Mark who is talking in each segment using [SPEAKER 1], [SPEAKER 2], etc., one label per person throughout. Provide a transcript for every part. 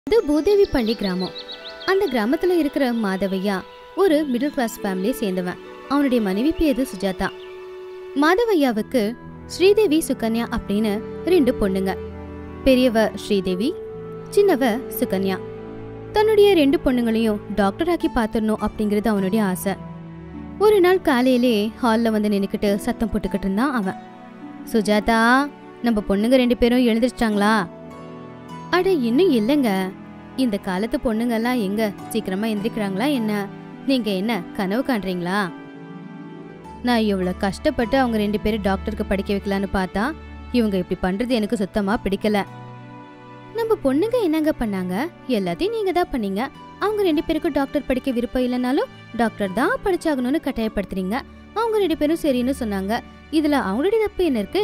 [SPEAKER 1] இது பூதேவி பள்ளி கிராமம். அந்த கிராமத்துல இருக்கிற மாதவையா ஒரு மிடில் கிளாஸ் ஃபேமிலியை சேர்ந்தவன். அவனுடைய மனைவி பேரு சுஜாதா. மாதவையாவுக்கு ஸ்ரீதேவி சுகன்யா அப்படின்னு 2 பொண்ணுங்க. பெரியவ ஸ்ரீதேவி, சின்னவ சுகன்யா. தன்னுடைய 2 பொண்ணுங்களையும் டாக்டர் ஆக்கி பாத்துடணும் அப்படிங்கறது அவனுடைய ஆசை. ஒரு நாள் காலையிலே ஹால்ல வந்து நின்னுக்கிட்டு சத்தம் போட்டுக்கிட்டு இருந்தான் அவன். சுஜாதா, நம்ம பொண்ணுங்க 2 பேரும் எழுந்திரிச்சிட்டாங்களா? அட இன்னும் இல்லைங்க. இந்த காலத்து பொண்ணுங்கெல்லாம் எங்க சீக்கிரமா எந்திரிக்கிறாங்களா என்ன? நீங்க என்ன கனவு காண்றீங்களா? நான் இவ்வளவு கஷ்டப்பட்டு அவங்க 2 பேரும் டாக்டருக்கு படிக்க வைக்கலான்னு பார்த்தா இவங்க இப்படி பண்றது எனக்கு சுத்தமா பிடிக்கல. நம்ம பொண்ணுங்க என்னங்க பண்ணாங்க? எல்லாத்தையும் நீங்க தான் பண்ணீங்க. அவங்க 2 பேருக்கும் டாக்டர் படிக்க விருப்பம் இல்லைனாலும் டாக்டர் தான் படிச்சாகணும்னு கட்டாயப்படுத்துறீங்க. அவங்க 2 பேரும் சரின்னு சொன்னாங்க. இதுல அவங்களுடைய தப்பு என்ன இருக்கு?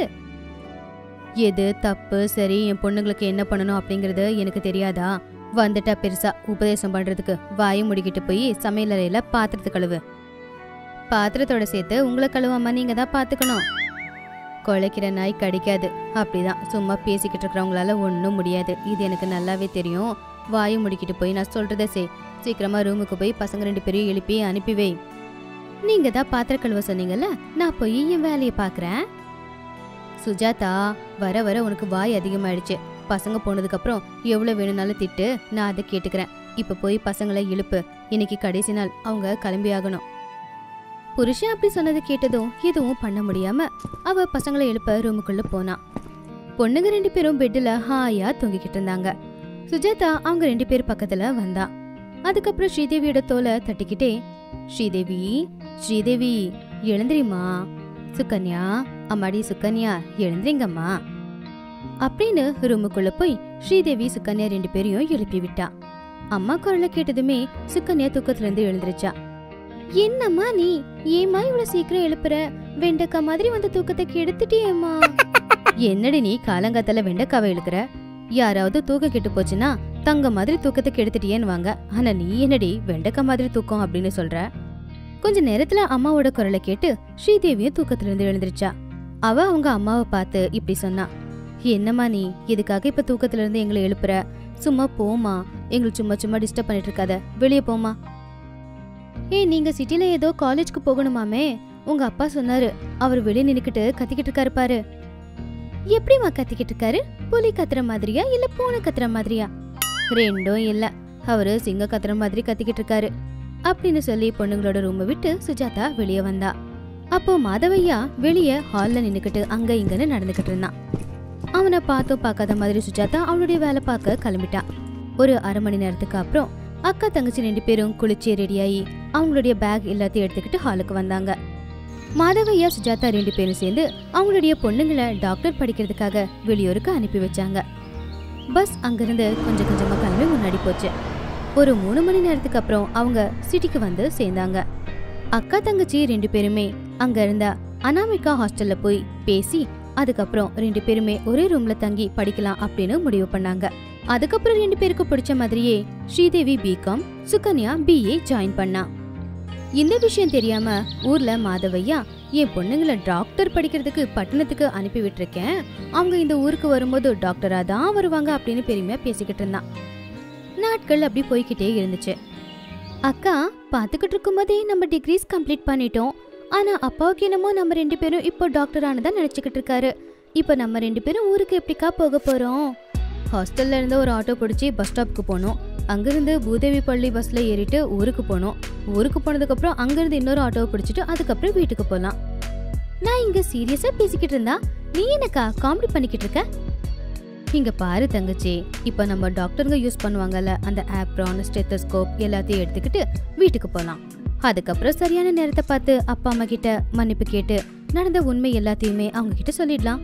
[SPEAKER 1] எது தப்பு சரி, என் பொண்ணுங்களுக்கு என்ன பண்ணணும் அப்படிங்கறது எனக்கு தெரியாதா? வந்துட்டா பெருசா உபதேசம் பண்றதுக்கு வாயை முடிக்கிட்டு போய் சமையல் அறையில பாத்திரத்தை கழுவு. பாத்திரத்தோட சேர்த்து உங்களை கழுவாம நீங்க தான் பாத்துக்கணும். குலைக்கிற நாய் கடிக்காது. அப்படிதான் சும்மா பேசிக்கிட்டு இருக்கிறவங்களால ஒன்னும் முடியாது. இது எனக்கு நல்லாவே தெரியும். வாயை முடிக்கிட்டு போய் நான் சொல்றத செய். சீக்கிரமா ரூமுக்கு போய் பசங்க 2 பேரையும் எழுப்பி அனுப்பி வை. நீங்க தான் பாத்திர கழுவ சொன்னீங்கல்ல, நான் போய் என் வேலையை பாக்குறேன். சுஜாதா, வர வர உனக்கு வாய் அதிகமாயிடுச்சு. பசங்க போனதுக்கு அப்புறம் எவ்வளவு வேணும்னாலும் திட்டு, நான் அதை கேட்டுக்கிறேன். இப்ப போய் பசங்களை இழுப்பு. இன்னைக்கு கடைசி நாள், அவங்க கிளம்பி ஆகணும். புருஷன் அப்படி சொன்னதை கேட்டதும் எதுவும் பண்ண முடியாம அவ பசங்களை எழுப்ப ரூமுக்குள்ள போனா. பொண்ணுங்க 2 பேரும் பெட்ல ஹாயா தூங்கிக்கிட்டு இருந்தாங்க. சுஜாதா அவங்க 2 பேர் பக்கத்துல வந்தா. அதுக்கப்புறம் ஸ்ரீதேவியோட தோலை தட்டிக்கிட்டே, ஸ்ரீதேவி, ஸ்ரீதேவி எழுந்திரிமா. சுகன்யா, அம்மாடி சுகன்யா எழுந்திரிங்கம்மா அப்படின்னு ரூமுக்குள்ள போய் ஸ்ரீதேவி சுகன்யா 2 பேரையும் எழுப்பி விட்டா. அம்மா குரலை கேட்டதுமே சுகன்யா தூக்கத்துல இருந்து எழுந்திருச்சா. என்னம்மா நீ ஏமா இவ்வளவு சீக்கிரம் எழுப்புற? வெண்டைக்கா மாதிரி வந்து தூக்கத்தை கெடுத்துட்டியேம்மா. என்னடி நீ காலங்காத்தால வெண்டைக்காவை இழுக்கிற? யாராவது தூக்கம் கெட்டு போச்சுன்னா தங்க மாதிரி தூக்கத்தை கெடுத்துட்டியேன்னு வாங்க. ஆனா நீ என்னடி வெண்டைக்கா மாதிரி தூக்கம் அப்படின்னு சொல்ற? கொஞ்ச நேரத்துல அம்மாவோட குரலை கேட்டு ஸ்ரீதேவியும் தூக்கத்துல இருந்து எழுந்திருச்சா. அவ அவங்க அம்மாவை பார்த்து இப்படி சொன்னா. என்னம்மா நீ எதுக்காக இப்ப தூக்கத்துல இருந்து எங்களை எழுப்புற? சும்மா போமா, எங்களுக்கு சும்மா சும்மா டிஸ்டர்ப் பண்ணிட்டு இருக்காத, வெளியே போமா. நீங்க சிட்டில ஏதோ காலேஜ்க்கு போகணுமாமே, உங்க அப்பா சொன்னாரு. அவர் வெளியே நின்னுக்கிட்டு கத்திக்கிட்டு இருக்காரு பாரு. எப்படிமா கத்திக்கிட்டு இருக்காரு? புலி கத்துற மாதிரியா இல்ல பூனை கத்துற மாதிரியா? ரெண்டும் இல்ல, அவரு சிங்க கத்துற மாதிரி கத்திக்கிட்டு இருக்காரு அப்படின்னு சொல்லி பொண்ணுங்களோட ரூமை விட்டு சுஜாதா வெளியே வந்தா. அப்போ மாதவையா வெளியே ஹால்ல நின்னுக்கிட்டு அங்க இங்கன்னு நடந்துகிட்டு இருந்தான். அவனை பார்த்தும் பார்க்காத மாதிரி சுஜாதா அவளுடைய வேலை பார்க்க கிளம்பிட்டா. ஒரு அரை மணி நேரத்துக்கு அப்புறம் அக்கா தங்கச்சி 2 பேரும் குளிச்சு ரெடியாயி அவங்களுடைய பேக் எல்லாத்தையும் எடுத்துக்கிட்டு ஹாலுக்கு வந்தாங்க. மாதவையா சுஜாதா 2 பேரும் சேர்ந்து அவங்களுடைய பொண்ணுங்களை டாக்டர் படிக்கிறதுக்காக வெளியூருக்கு அனுப்பி வச்சாங்க. பஸ் அங்கிருந்து கொஞ்சம் கொஞ்சமா கிளம்பி முன்னாடி போச்சு. ஒரு 3 மணி நேரத்துக்கு அப்புறம் அவங்க சிட்டிக்கு வந்து சேர்ந்தாங்க. அக்கா தங்கச்சி 2 பேருமே அங்க இருந்த அனாமிகா ஹாஸ்டல்ல போய் பேசி அதுக்கப்புறம் 2 பேருமே ஒரே ரூம்ல தங்கி படிக்கலாம் அப்படின்னு முடிவு பண்ணாங்க. அதுக்கப்புறம் 2 பேருக்கு பிடிச்ச மாதிரியே Sridevi B Com, Sukanya BA join பண்ணா. இந்த விஷயம் தெரியாம ஊர்ல மாதவையா, என் பொண்ணுங்களை டாக்டர் படிக்கிறதுக்கு பட்டணத்துக்கு அனுப்பி விட்டுருக்கேன். அவங்க இந்த ஊருக்கு வரும்போது டாக்டரா தான் வருவாங்க அப்படின்னு பெருமையா பேசிக்கிட்டு இருந்தான். நாட்கள் அப்படி போய்கிட்டே இருந்துச்சு. அக்கா பாத்துக்கிட்டு இருக்கும் போதே நம்ம டிகிரிஸ் கம்ப்ளீட் பண்ணிட்டோம். ஆனா அப்பாவுக்கு என்னமோ நம்ம 2 பேரும் இப்போ டாக்டர் ஆனதான் நினைச்சுக்கிட்டு இருக்காரு. இப்ப நம்ம 2 பேரும் ஊருக்கு எப்படிக்கா போக போறோம்? ஹாஸ்டல்ல இருந்து ஒரு ஆட்டோ பிடிச்சி பஸ் ஸ்டாப்புக்கு போனோம். அங்கிருந்து பூதேவி பள்ளி பஸ்ல ஏறிட்டு ஊருக்கு போனோம். ஊருக்கு போனதுக்கு அப்புறம் அங்கிருந்து இன்னொரு ஆட்டோவை பிடிச்சிட்டு அதுக்கப்புறம் வீட்டுக்கு போலாம். நான் இங்க சீரியஸா பேசிக்கிட்டு இருந்தா நீ என்னக்கா காமெடி பண்ணிக்கிட்டு இருக்க? இங்க பாரு தங்கச்சி, இப்ப நம்ம டாக்டருங்க யூஸ் பண்ணுவாங்கல்ல அந்த ஆப்ரான், ஸ்டெத்தோஸ்கோப் எல்லாத்தையும் எடுத்துக்கிட்டு வீட்டுக்கு போலாம். அதுக்கப்புறம் சரியான நேரத்தை பார்த்து அப்பா அம்மா கிட்ட மன்னிப்பு கேட்டு நடந்த உண்மை எல்லாத்தையுமே அவங்க கிட்ட சொல்லிடலாம்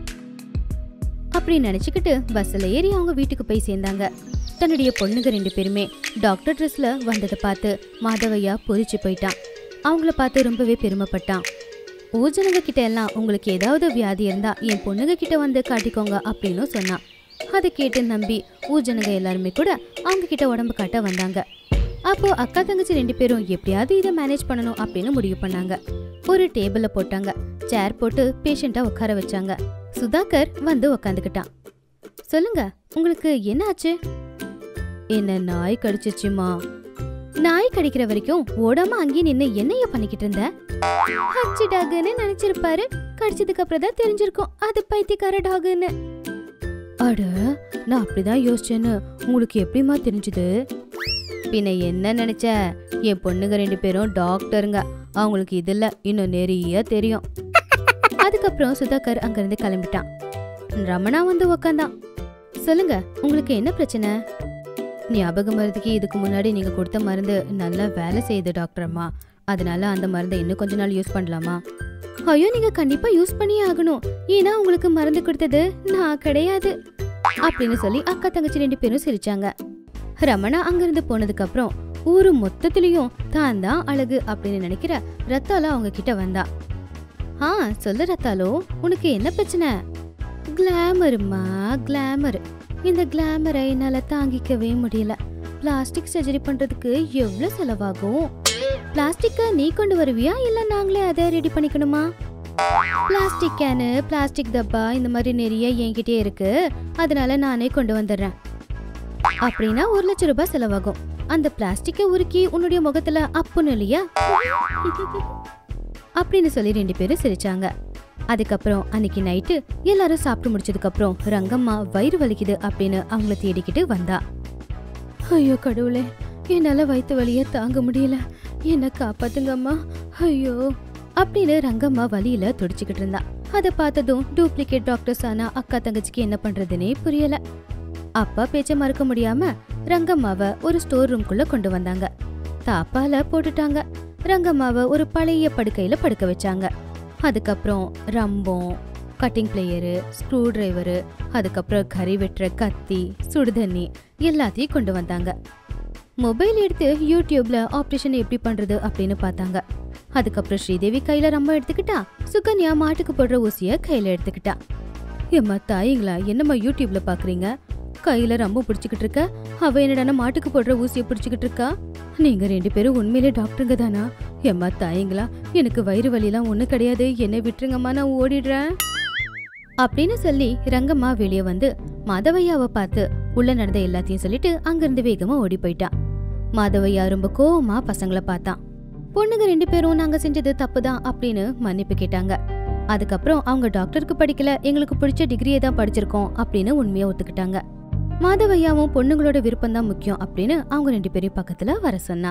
[SPEAKER 1] அப்படி நினைச்சுக்கிட்டு பஸ்ல ஏறி அவங்க வீட்டுக்கு போய் சேர்ந்தாங்க. தன்னுடைய பொண்ணுங்க 2 பேருமே டாக்டர் ட்ரெஸ்ல வந்ததை பார்த்து மாதவையா பொறிச்சு போயிட்டான். அவங்கள பார்த்து ரொம்பவே பெருமைப்பட்டான். ஊஜனங்க கிட்ட எல்லாம் உங்களுக்கு ஏதாவது வியாதி இருந்தா என் பொண்ணுங்க கிட்ட வந்து காட்டிக்கோங்க அப்படின்னு சொன்னான். அதை கேட்டு நம்பி ஊஜனங்க எல்லாருமே கூட அவங்க கிட்ட உடம்பு காட்ட வந்தாங்க. அப்போ அக்கா தங்கச்சி 2 பேரும் எப்படியாவது இதை மேனேஜ் பண்ணணும் அப்படின்னு முடிவு பண்ணாங்க. ஒரு டேபிள்ல போட்டாங்க. சேர் போட்டு பேஷண்டா உட்கார வச்சாங்க. சுதாகர் வந்து உக்காந்துக்கிட்டான். சொல்லுங்க, உங்களுக்கு என்ன ஆச்சு? என்ன நாய் கடிச்சிச்சுமா. நாய் கடிக்கிற வரைக்கும் ஓடாம அங்கேயே நின்னு என்னைய பண்ணிக்கிட்டு இருந்த? ஹச்சி டாகுன்னு நினைச்சிருப்பாரு. கடிச்சதுக்கு அப்புறம் தான் தெரிஞ்சிருக்கும் அது பைத்தியக்கார டாகுன்னு. அட, நான் அப்படிதான் யோசிச்சேன்னு உங்களுக்கு எப்படிமா தெரிஞ்சது? பின்ன என்ன நினைச்ச? என் பொண்ணுங்க 2 பேரும் டாக்டருங்க. அவங்களுக்கு இதுல இன்னும் நிறைய தெரியும். அதுக்கப்புறம் சுதாகர் அங்கிருந்து கிளம்பிட்டான். ரமணா வந்து உக்காந்தான். சொல்லுங்க, உங்களுக்கு என்ன பிரச்சனை? ஞாபகம் மருந்துக்கு இதுக்கு முன்னாடி நீங்க கொடுத்த மருந்து நல்லா வேலை செய்யுது டாக்டர் அம்மா. அதனால அந்த மருந்தை இன்னும் கொஞ்ச நாள் யூஸ் பண்ணலாமா? ஐயோ, நீங்க கண்டிப்பா யூஸ் பண்ணியே ஆகணும். ஏன்னா உங்களுக்கு மருந்து கொடுத்தது நான் கிடையாது அப்படின்னு சொல்லி அக்கா தங்கச்சி 2 பேரும் சிரிச்சாங்க. ரமணா அங்கிருந்து போனதுக்கு அப்புறம் ஊரு மொத்தத்திலயும் தான் தான் அழகு அப்படின்னு நினைக்கிற ரத்தாலோ அவங்க கிட்ட வந்தா. சொல்லு ரத்தாலோ, உனக்கு என்ன பிரச்சனை? கிளாமருமா, கிளாமர். இந்த கிளாமரை என்னால தாங்கிக்கவே முடியல. பிளாஸ்டிக் சர்ஜரி பண்றதுக்கு எவ்வளவு செலவாகும்? பிளாஸ்டிக்க நீ கொண்டு வருவியா இல்ல நாங்களே அதை ரெடி பண்ணிக்கணுமா? பிளாஸ்டிக் கேனு, பிளாஸ்டிக் டப்பா இந்த மாதிரி நிறைய என்கிட்டயே இருக்கு. அதனால நானே கொண்டு வந்துடுறேன். அப்படின்னா 1 லட்சம் ரூபாய் செலவாகும். அந்த பிளாஸ்டிக்கை உருக்கி உன்னுடைய முகத்துல அப்புன்னு இல்லையா அப்படின்னு சொல்லி 2 பேரும் சிரிச்சாங்க. அதுக்கப்புறம் அன்னைக்கு நைட்டு எல்லாரும் சாப்பிட்டு முடிச்சதுக்கு அப்புறம் ரங்கம்மா வயிறு வலிக்குது அப்படின்னு அவங்கள தேடிக்கிட்டு வந்தா. ஐயோ கடவுளே, என்னால வயிற்று வலிய தாங்க முடியல, என்ன காப்பாத்துங்கம்மா, ஐயோ அப்படின்னு ரங்கம்மா வலியில துடிச்சுக்கிட்டு இருந்தா. அதை பார்த்ததும் டூப்ளிகேட் டாக்டர்ஸ் ஆனா அக்கா தங்கச்சிக்கு என்ன பண்றதுன்னே புரியல. அப்பா பேச்ச மறக்க முடியாம ரங்கம்மாவை ஒரு ஸ்டோர் ரூம்குள்ள கொண்டு வந்தாங்க. தாப்பால போட்டுட்டாங்க. ரங்கம்மாவை ஒரு பழைய படுக்கையில படுக்க வச்சாங்க. அதுக்கப்புறம் ரம்பம், கட்டிங் பிளேயரு, ஸ்க்ரூ டிரைவரு, அதுக்கப்புறம் கறி வெட்டுற கத்தி, சுடுதண்ணி எல்லாத்தையும் கொண்டு வந்தாங்க. மொபைல் எடுத்து யூடியூப்ல ஆப்ரேஷன் எப்படி பண்றது அப்படின்னு பார்த்தாங்க. அதுக்கப்புறம் ஸ்ரீதேவி கையில ரம்பம் எடுத்துக்கிட்டா. சுகன்யா மாட்டுக்கு போடுற ஊசிய கையில எடுத்துக்கிட்டா. ஏம்மா தாயிங்களா, என்னம்மா யூடியூப்ல பாக்குறீங்க? கையில ரம்பம் பிடிச்சுக்கிட்டு இருக்க, அவ என்னடான மாட்டுக்கு போடுற ஊசிய பிடிச்சுக்கிட்டு இருக்கா. நீங்க 2 பேரும் உண்மையிலே டாக்டருங்க தானா? ஏம்மா தாயிங்களா, எனக்கு வயிறு வலிலாம் ஒண்ணு கிடையாது, என்னை விட்டுருங்கம்மா, நான் ஓடிடுறேன் அப்படின்னு சொல்லி ரங்கம்மா வெளியே வந்து மாதவையாவை பார்த்து உள்ள நடந்த எல்லாத்தையும் சொல்லிட்டு அங்கிருந்து வேகமா ஓடி போயிட்டான். மாதவையா ரொம்ப கோவமா பசங்களை பார்த்தான். பொண்ணுங்க 2 பேரும் நாங்க செஞ்சது தப்புதான் அப்படின்னு மன்னிப்பு கேட்டாங்க. அதுக்கப்புறம் அவங்க டாக்டருக்கு படிக்கல, எங்களுக்கு பிடிச்ச டிகிரியை தான் படிச்சிருக்கோம் அப்படின்னு உண்மையா ஒத்துக்கிட்டாங்க. மாதவையாவும் பொண்ணுங்களோட விருப்பம் தான் முக்கியம் அப்படின்னு அவங்க 2 பேரும் பக்கத்துல வர சொன்னா.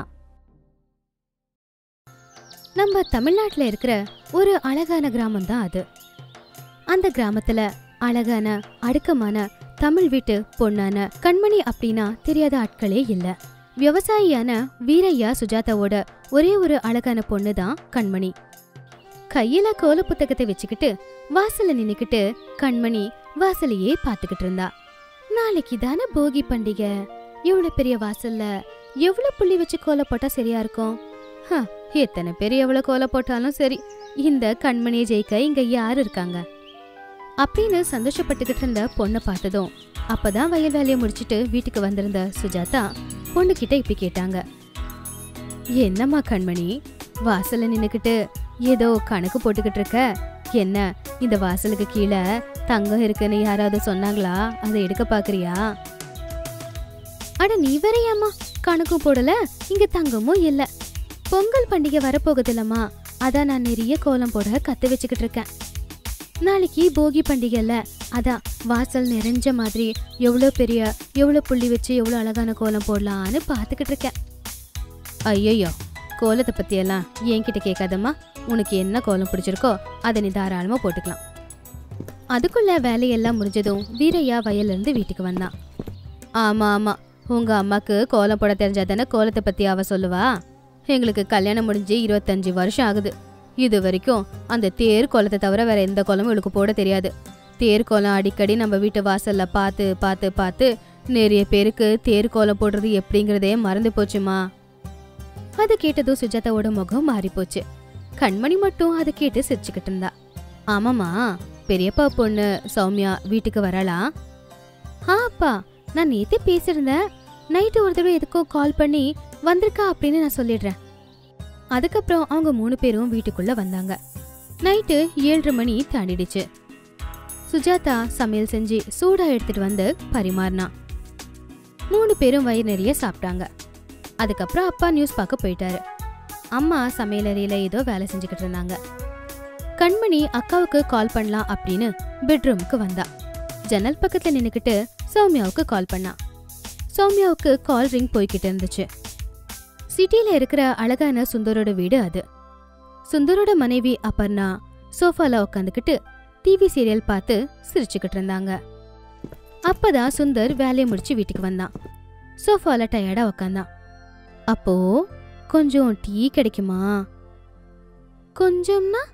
[SPEAKER 1] நம்ம தமிழ்நாட்டுல இருக்கிற ஒரு அழகான கிராமம் தான் அது. அந்த கிராமத்துல அழகான அடுக்கமான தமிழ் வீட்டு பொண்ணான கண்மணி அப்படின்னா தெரியாத ஆட்களே இல்ல. விவசாயியான வீரையா சுஜாதாவோட ஒரே ஒரு அழகான பொண்ணு தான் கண்மணி. கையில கோல புத்தகத்தை வச்சுக்கிட்டு வாசல்ல நின்னுக்கிட்டு கண்மணி வாசலையே பாத்துக்கிட்டு இருந்தா. நாளைக்கு தானே போகி பண்டிகை. இவ்வளவு பெரிய வாசல்ல எவ்வளவு புள்ளி வச்சு கோல போட்டா சரியா இருக்கும்? எத்தனை பேர் எவ்வளவு கோல போட்டாலும் சரி, இந்த கண்மணியை ஜெயிக்க இங்க யாரு இருக்காங்க அப்படின்னு சந்தோஷப்பட்டுக்கிட்டு இருந்த பொண்ணை பார்த்ததும் அப்பதான் வயல் வேலையை முடிச்சிட்டு வீட்டுக்கு வந்திருந்த சுஜாதா பொண்ணு கிட்ட இப்படி கேட்டாங்க. என்னம்மா கண்மணி, வாசல்ல நின்னுக்கிட்டு ஏதோ கணக்கு போட்டுக்கிட்டு இருக்க? என்ன, இந்த வாசலுக்கு கீழே தங்கம் இருக்குன்னு யாராவது சொன்னாங்களா? அதை எடுக்க பாக்குறியா? அட நீ வரையாமா, கணக்கும் போடல, இங்க தங்கமும் இல்ல. பொங்கல் பண்டிகை வரப்போகுதுல்லம்மா, அதான் நான் நிறைய கோலம் போட கத்து வச்சுக்கிட்டு இருக்கேன். நாளைக்கு போகி பண்டிகைல அதான் வாசல் நிறைஞ்ச மாதிரி எவ்வளவு புள்ளி வச்சு எவ்வளவு அழகான கோலம் போடலான்னு பாத்துக்கிட்டு இருக்கேன். ஐயோ, கோலத்தை பத்தி எல்லாம் என்கிட்ட கேட்காதம்மா. உனக்கு என்ன கோலம் பிடிச்சிருக்கோ அதை நீ தாராளமா போட்டுக்கலாம். அதுக்குள்ள வேலையெல்லாம் முடிஞ்சதும் வீரையா வயல்ல இருந்து வீட்டுக்கு வந்தான். ஆமா ஆமா, உங்க அம்மாக்கு கோலம் போட தெரிஞ்சாதானே கோலத்தை பத்தி அவ சொல்லுவா. எங்களுக்கு கல்யாணம் முடிஞ்சு 25 வருஷம் ஆகுது. இது வரைக்கும் அந்த தேர் கோலத்தை தவிர வேற எந்த கோலமும் இவளுக்கு போட தெரியாது. தேர் கோலம் அடிக்கடி நம்ம வீட்டு வாசல்ல பார்த்து பார்த்து பார்த்து நிறைய பேருக்கு தேர் கோலம் போடுறது எப்படிங்கிறதே மறந்து போச்சுமா. அதை கேட்டதும் சுஜாதாவோட முகம் மாறி போச்சு. கண்மணி மட்டும் அதை கேட்டு சிரிச்சுக்கிட்டு இருந்தா. ஆமாமா, பெரியப்பா பொண்ணு சௌமியா வீட்டுக்கு வரலாம். அப்பா, நான் நேத்தே பேசிருந்தேன். நைட்டு ஒரு தடவை எதுக்கோ கால் பண்ணி வந்திருக்கா அப்படின்னு நான் சொல்லிடுறேன். அதுக்கப்புறம் அவங்க 3 பேரும் வீட்டுக்குள்ள வந்தாங்க. நைட்டு 7:30 மணி தாண்டிடுச்சு. சுஜாதா சமையல் செஞ்சு சூடா எடுத்துட்டு வந்து பரிமாறினா. 3 பேரும் வயிறு நிறைய சாப்பிட்டாங்க. அதுக்கப்புறம் அப்பா நியூஸ் பார்க்க போயிட்டாரு. அம்மா சமையலறையில ஏதோ வேலை செஞ்சுக்கிட்டு இருந்தாங்க. கண்மணி அக்காவுக்கு கால் பண்ணலாம் அப்படின்னு பெட்ரூமுக்கு வந்தா. ஜன்னல் பக்கத்துல நின்னுக்கிட்டு சௌமியாவுக்கு கால் பண்ணா. சௌமியாவுக்கு கால் ரிங் போய்கிட்டு இருந்துச்சு. சிட்டில இருக்கிற அழகான சுந்தரோட வீடு அது. சுந்தரோட மனைவி அபர்ணா சோஃபால உட்காந்துக்கிட்டு டிவி சீரியல் பார்த்து சிரிச்சுக்கிட்டு இருந்தாங்க. அப்பதான் சுந்தர் வேலையை முடிச்சு வீட்டுக்கு வந்தான். சோஃபால டயர்டா உக்காந்தான். அப்போ கொஞ்சம் டீ கிடைக்குமா? கொஞ்சம்னா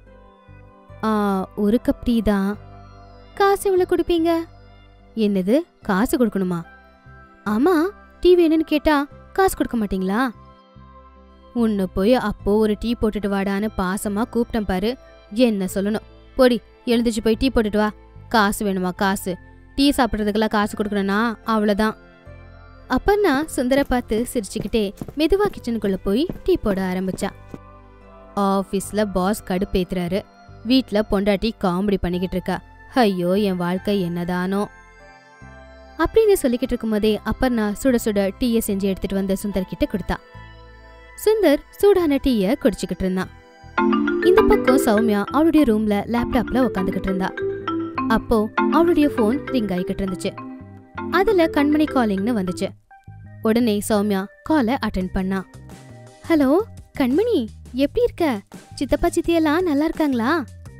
[SPEAKER 1] 1 கப் டீ தான். காசு எவ்வளவு கொடுப்பீங்க? என்னது, காசு கொடுக்கணுமா? ஆமா, டீ வேணும்னு கேட்டா காசு கொடுக்க மாட்டீங்களா? உன்னை போய் அப்போ ஒரு டீ போட்டுட்டு வாடான்னு பாசமா கூப்பிட்டேன் பாரு. என்ன சொல்லணும்? பொடி, எழுந்துச்சு போய் டீ போட்டுட்டு வா. காசு வேணுமா? காசு? டீ சாப்பிட்றதுக்கெல்லாம் காசு கொடுக்கணும்னா அவ்வளோதான். அப்பன்னா சுந்தர பார்த்து சிரிச்சுக்கிட்டே மெதுவா கிச்சனுக்குள்ள போய் டீ போட ஆரம்பிச்சா. ஆஃபீஸ்ல பாஸ் கடுப்பேத்துறாரு, வீட்ல பொண்டாட்டி காமெடி பண்ணிக்கிட்டு இருக்கா. ஐயோ, என் வாழ்க்கை என்னதானோ அப்படின்னு சொல்லிக்கிட்டு இருக்கும் போதே அப்பர்ணா சுட சுட டீயை செஞ்சு எடுத்துட்டு வந்த சுந்தர் கிட்ட கொடுத்தா. சுந்தர் சூடான டீயை குடிச்சுக்கிட்டு இருந்தான். இந்த பக்கம் சௌமியா அவளுடைய ரூம்ல லேப்டாப்ல உட்காந்துக்கிட்டு இருந்தா. அப்போ அவளுடைய போன் ரிங் ஆகிக்கிட்டு இருந்துச்சு. அதுல கண்மணி காலிங்னு வந்துச்சு. உடனே சௌமியா காலை அட்டென்ட் பண்ணா. ஹலோ கண்மணி, எப்படி இருக்க? சித்தப்பா சித்தியெல்லாம் நல்லா இருக்காங்களா?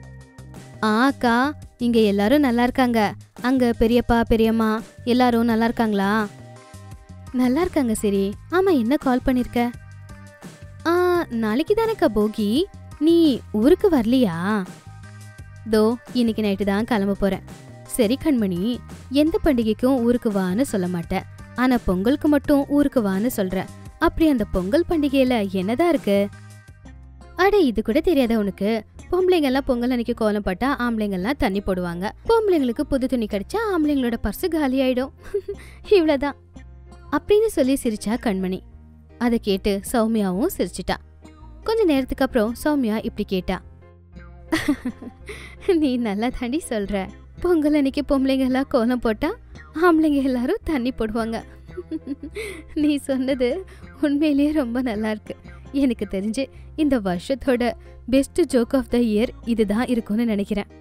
[SPEAKER 1] அக்கா, இங்க எல்லாரும் நல்லா இருக்காங்க. அங்க பெரியப்பா பெரியம்மா எல்லாரும் நல்லா இருக்காங்களா? நல்லா இருக்காங்க. சரி, ஆமா, என்ன கால் பண்ணிருக்க? நாளைக்கு தானேக்கா போகி, நீ ஊருக்கு வரலையா? தோ இன்னைக்கு நைட்டு தான் கிளம்ப போறேன். சரி கண்மணி, எந்த பண்டிகைக்கும் ஊருக்கு வான்னு சொல்ல மாட்டேன், ஆனா பொங்கலுக்கு மட்டும் ஊருக்கு வான்னு சொல்ற. அப்படி அந்த பொங்கல் பண்டிகையில என்னதான் இருக்கு? அட, இது கூட தெரியாத உனக்கு? பொம்பளைங்கெல்லாம் பொங்கல் அன்னைக்கு கோலம் போட்டா ஆம்பளைங்கெல்லாம் தண்ணி போடுவாங்க. பொம்பளைங்களுக்கு புது துணி கிடைச்சா ஆம்பளைங்களோட பர்சு காலி ஆயிடும். இவ்வளவுதான் அப்படின்னு சொல்லி சிரிச்சா கண்மணி. அதை கேட்டு சௌமியாவும் சிரிச்சிட்டா. கொஞ்ச நேரத்துக்கு அப்புறம் சௌமியா இப்படி கேட்டா. நீ நல்லா தாண்டி சொல்ற. பொங்கல் அன்னைக்கு பொம்பளைங்க எல்லாம் கோலம் போட்டா ஆம்பளைங்க எல்லாரும் தண்ணி போடுவாங்க. நீ சொன்னது உண்மையிலேயே ரொம்ப நல்லா இருக்கு. எனக்கு தெரிஞ்சு இந்த வருஷத்தோட best joke of the year இதுதான் இருக்கும்னு நினைக்கிறேன்.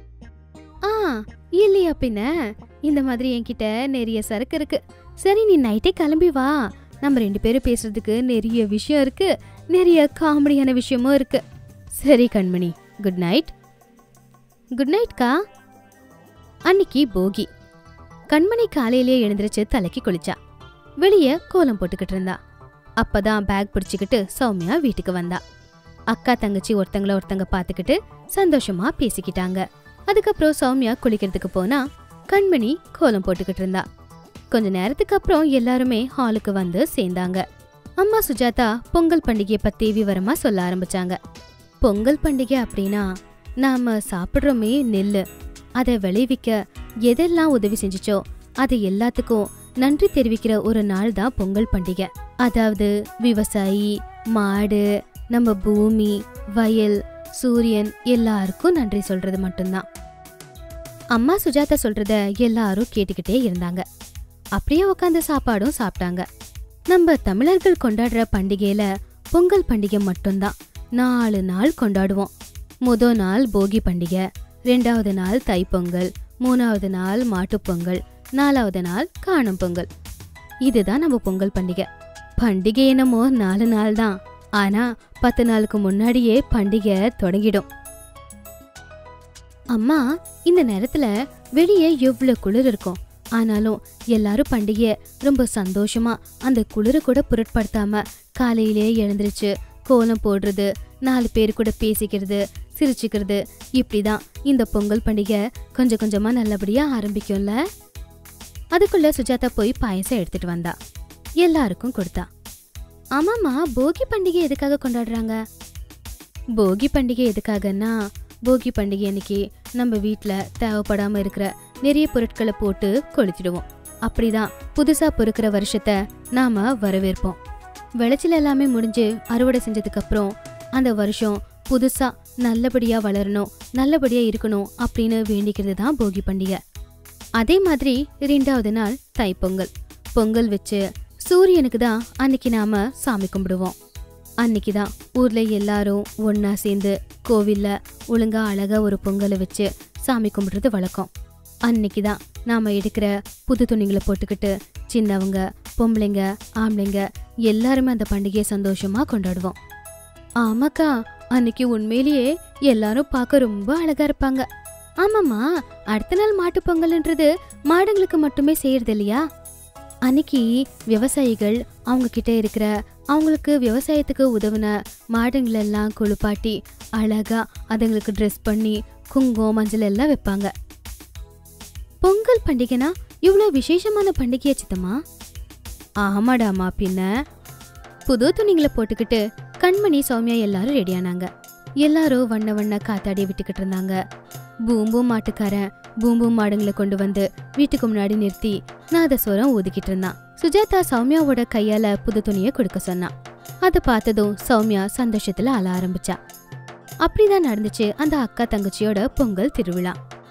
[SPEAKER 1] இல்லையா பின்ன, இந்த மாதிரி என்கிட்ட நிறைய சரக்கு இருக்கு. சரி, நீ நைட்டே கிளம்பி வா. நம்ம 2 பேரும் பேசுறதுக்கு நிறைய விஷயம் இருக்கு, நிறைய காமெடியான விஷயமும் இருக்கு. சரி கண்மணி, குட் நைட். குட் நைட்கா. அன்னைக்கு போகி. கண்மணி காலையிலேயே எழுந்திருச்சு தலைக்கு குளிச்சா. வெளியே கோலம் போட்டுக்கிட்டு இருந்தா. அப்பதான் பேக் பிடிச்சுக்கிட்டு சௌமியா வீட்டுக்கு வந்தா. அக்கா தங்கச்சி ஒருத்தங்க பாத்துக்கிட்டு சந்தோஷமா பேசிக்கிட்டாங்க. அதுக்கப்புறம் சௌமியா குளிக்கிறதுக்கு போனா கண்மணி கோலம் போட்டுக்கிட்டு இருந்தா. கொஞ்ச நேரத்துக்கு அப்புறம் எல்லாருமே ஹாலுக்கு வந்து சேர்ந்தாங்க. அம்மா சுஜாதா பொங்கல் பண்டிகையை பத்தி விவரமா சொல்ல ஆரம்பிச்சாங்க. பொங்கல் பண்டிகை அப்படின்னா நாம சாப்பிடுறோமே நெல்லு, அதை விளைவிக்க எதெல்லாம் உதவி செஞ்சுச்சோ அது எல்லாத்துக்கும் நன்றி தெரிவிக்கிற ஒரு நாள் தான் பொங்கல் பண்டிகை. அதாவது விவசாயி, மாடு, நம்ம பூமி, வயல், சூரியன் எல்லாருக்கும் நன்றி சொல்றது மட்டும்தான். அம்மா சுஜாதா சொல்றத எல்லாரும் கேட்டுக்கிட்டே இருந்தாங்க. அப்படியே உட்காந்து சாப்பாடும் சாப்பிட்டாங்க. நம்ம தமிழர்கள் கொண்டாடுற பண்டிகையில பொங்கல் பண்டிகை மட்டும்தான் 4 நாள் கொண்டாடுவோம். முதல் நாள் போகி பண்டிகை, 2வது நாள் தைப்பொங்கல், 3வது நாள் மாட்டுப்பொங்கல், 4வது நாள் காணும் பொங்கல். இதுதான் நம்ம பொங்கல் பண்டிகை. பண்டிகை என்னமோ 4 நாள் தான், ஆனா 10 நாளுக்கு முன்னாடியே பண்டிகை தொடங்கிடும். அம்மா, இந்த நேரத்துல வெளியே எவ்வளவு குளிர் இருக்கும், ஆனாலும் எல்லாரும் பண்டிகைய ரொம்ப சந்தோஷமா அந்த குளிர கூட பொருட்படுத்தாம காலையிலே எழுந்திருச்சு கோலம் போடுறது, 4 பேரு கூட பேசிக்கிறது, சிரிச்சுக்கிறது, இப்படிதான் இந்த பொங்கல் பண்டிகை கொஞ்சம் கொஞ்சமா நல்லபடியா ஆரம்பிக்கும்ல. அதுக்குள்ள சுஜாதா போய் பாயசம் எடுத்துட்டு வந்தா. எல்லாருக்கும் கொடுத்தா. ஆமாமா, போகி பண்டிகை எதுக்காக கொண்டாடுறாங்க? போகி பண்டிகை எதுக்காகன்னா, போகி பண்டிகை அன்னைக்கு நம்ம வீட்டுல தேவைப்படாம இருக்கிற நிறைய பொருட்களை போட்டு கொளுத்திடுவோம். அப்படிதான் புதுசா பொறுக்கிற வருஷத்தை நாம வரவேற்போம். விளைச்சல் எல்லாமே முடிஞ்சு அறுவடை செஞ்சதுக்கு அப்புறம் அந்த வருஷம் புதுசா நல்லபடியா வளரணும், நல்லபடியா இருக்கணும் அப்படின்னு வேண்டிக்கிறது தான் போகி பண்டிகை. அதே மாதிரி 2வது நாள் தைப்பொங்கல். பொங்கல் வச்சு சூரியனுக்கு தான் அன்னைக்கு நாம சாமி கும்பிடுவோம். அன்னைக்கு தான் ஊர்ல எல்லாரும் ஒன்னா சேர்ந்து கோவில்ல ஒழுங்கா அழகா ஒரு பொங்கலை வச்சு சாமி கும்பிடுறது வழக்கம். அன்னைக்கு தான் நாம எடுக்கிற புது துணிங்களை போட்டுக்கிட்டு சின்னவங்க, பொம்பளைங்க, ஆம்பளைங்க எல்லாருமே அந்த பண்டிகையை சந்தோஷமா கொண்டாடுவோம். ஆமாக்கா, அன்னைக்கு உண்மையிலேயே எல்லாரும் பார்க்க ரொம்ப அழகா இருப்பாங்க. ஆமாம்மா, அடுத்த நாள் மாட்டு பொங்கல்ன்றது மாடுங்களுக்கு மட்டுமே செய்யறது இல்லையா? அன்னைக்கு விவசாயிகள் அவங்க கிட்ட இருக்கிற அவங்களுக்கு விவசாயத்துக்கு உதவுன மாடுங்களெல்லாம் குளிப்பாட்டி அழகா அதுங்களுக்கு ட்ரெஸ் பண்ணி குங்குமம், மஞ்சள் எல்லாம் வைப்பாங்க. பொங்கல் பண்டிகைனா இவ்வளோ விசேஷமான பண்டிகையா சித்தம்மா? ஆமாடாமா, பின்ன. புது துணிங்களை போட்டுக்கிட்டு கண்மணி, சௌமியா எல்லாரும் ரெடியானாங்க. எல்லாரும் வண்ண வண்ண காத்தாடி விட்டுக்கிட்டு இருந்தாங்க. பூம்பும் மாட்டுக்காரன் பூம்பும் மாடுங்களை கொண்டு வந்து வீட்டுக்கு முன்னாடி நிறுத்தி நாதஸ்வரம் ஊதிக்கிட்டு இருந்தான். சுஜாதா சௌமியாவோட கையால புது துணியை கொடுக்க சொன்னான். அதை பார்த்ததும் சௌமியா சந்தோஷத்துல அழ ஆரம்பிச்சா. அப்படிதான் நடந்துச்சு அந்த அக்கா தங்கச்சியோட பொங்கல் திருவிழா.